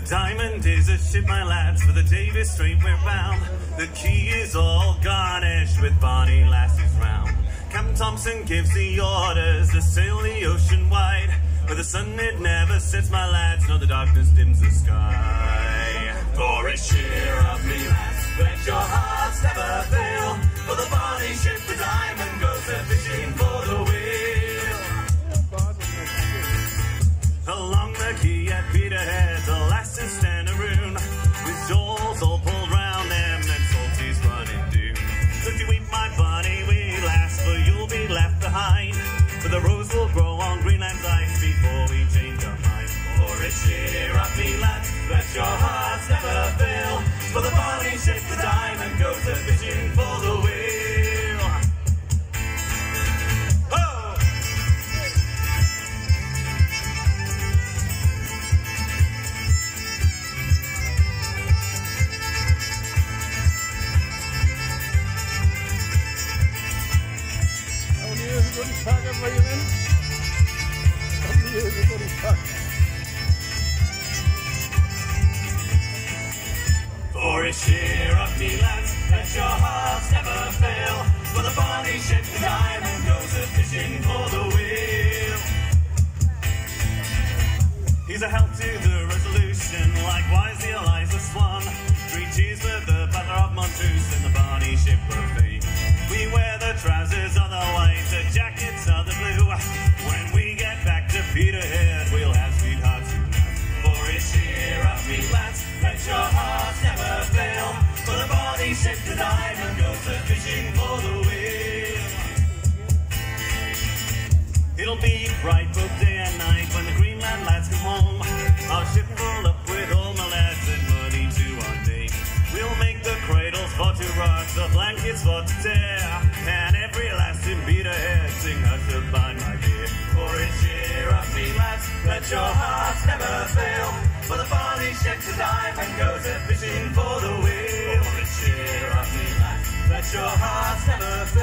Diamond is a ship, my lads, for the Davis Strait we're bound. The quay is all garnished with bonny lasses round. Captain Thompson gives the orders to sail the ocean wide, where the sun it never sets, my lads, nor the darkness dims the sky. For it's cheer up, me lads, let your hearts never fail, for the Bonny Ship the Diamond goes a-fishing for the whale. Along the quay at Peterhead, the lasses stand around, with shoals all pulled round them and salties running due. So do weep, my bonny wee lass, for you'll be left behind, for the rose will grow on Greenland's ice before we change our mind. For it's cheer up, me lads, let your hearts never fail, for the Bonny Ship the Diamond goes a-fishing for the whale. Oh! Everybody's talking right in. Everybody's talking. For it's cheer up, me lads, let your hearts never fail, for the Bonny Ship the Diamond goes a-fishing for the whale. He's a help to the Resolution, likewise the Eliza Swan. 3 cheers for the Battle of Montrose and the Bonny Ship of Fate. We wear the trousers of the white, the jackets of the blue. When we get back to Peterhead, we'll have sweethearts tonight. For it's cheer up, me lads, let your hearts never fail, for the Bonny Ship the Diamond goes a-fishing for the whale. It'll be bright both day and night when the Greenland lads come home. Our ship full up with all my lads and money to our day. We'll make the cradles for to rock, the blankets for to tear, and every lass in Peterhead sing us to bind my dear. For it's cheer up, me lads, let your hearts never fail, for the Bonny Ship the Diamond goes a-fishing for the whale. For it's cheer up, me lads, let your hearts never fail,